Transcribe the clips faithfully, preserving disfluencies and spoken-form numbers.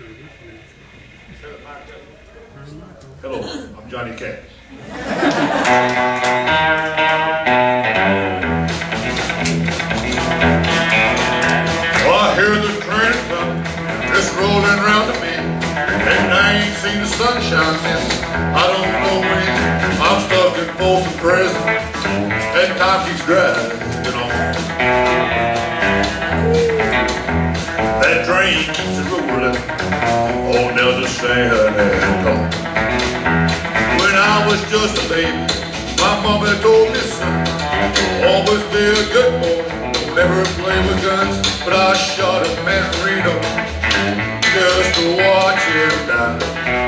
Hello, I'm Johnny Cash. Well, I hear the train coming, just rolling round to me, and I ain't seen the sunshine since I don't know when. I'm stuck in Folsom Prison, and time keeps dragging on. That train keeps it rolling, oh, now the sand and gone. When I was just a baby, my mama told me, son, always be a good boy, don't ever play with guns. But I shot a man in Reno just to watch him die.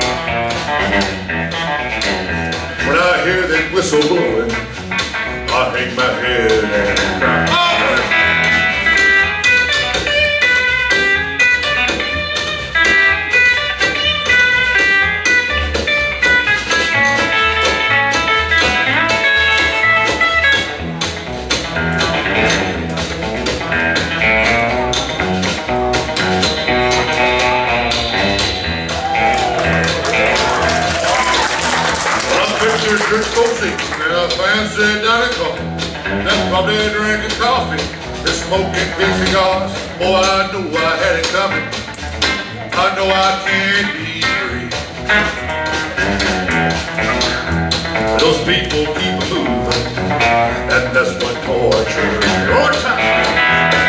When I hear that whistle blowing, I hang my head and cry. Oh! Church folks eating and a fancy dining car. That's probably drinking coffee and smoking big cigars. Boy, I know I had it coming. I know I can't be free. Those people keep moving, and that's what torture is. Your time.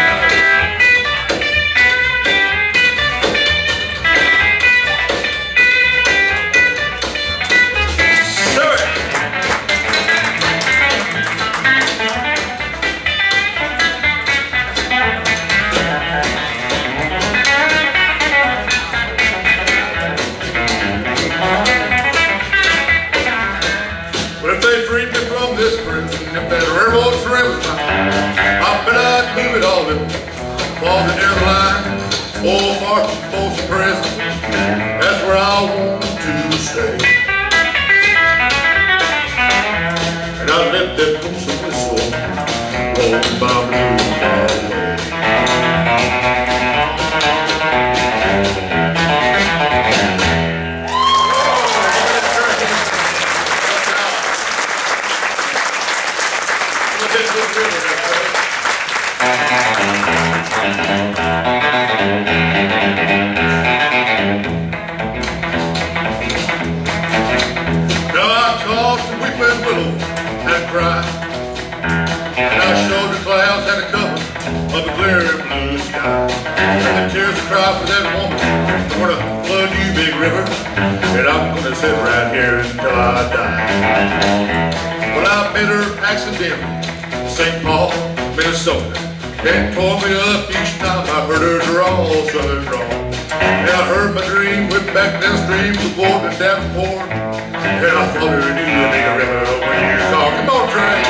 If that railroad train was mine, I bet I'd move it all in, farther down the line, oh, far from Folsom Prison. That's where I want to stay. And I let that Folsom whistle roll my blues my way. Now I talked to weeping willow and cried, and I showed the clouds had a cover of the clear blue sky. And the tears that cry for that woman are gonna flood you, big river, and I'm gonna sit right here until I die. Well, I met her accidentally in Saint Paul, Minnesota, and tore me up each time I heard her draw southern drawl. And I heard my dream went back downstream to Fort and Davenport, and I thought her knew the big river when you talk. Come on, Trey.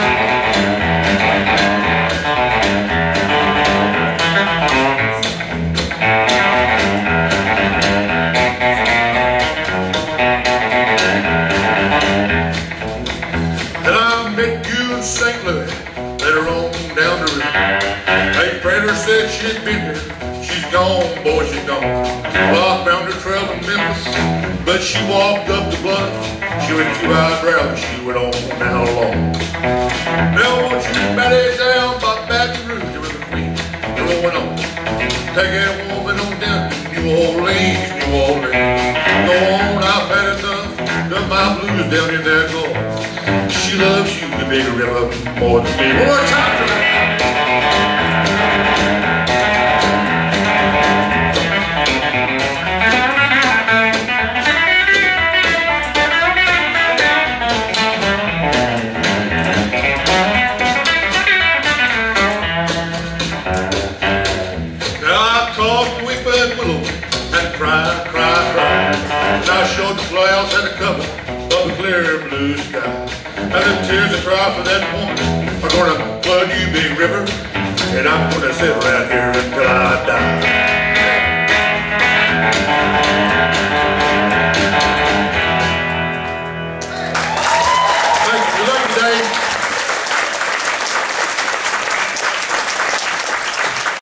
And I met you in Saint Louis, later on down the river. Hey, Prater said she'd been here. She's gone, boy, she's gone. Well, I found her trail in Memphis, but she walked up the bluff. She went two eyebrows, she went on down along. Now I want you to marry down by Baton Rouge, the River Queen. You're going on. Take that woman on down to New Orleans, New Orleans. Go on, I've had enough. Done my blues down in that gulf. She loves you, the big river, more than me. One more time for that. Cry, cry, cry. And I showed the clouds had a cover of the clear blue sky. And the tears that cry for that woman are gonna flood you, big river. And I'm gonna sit right here until I die.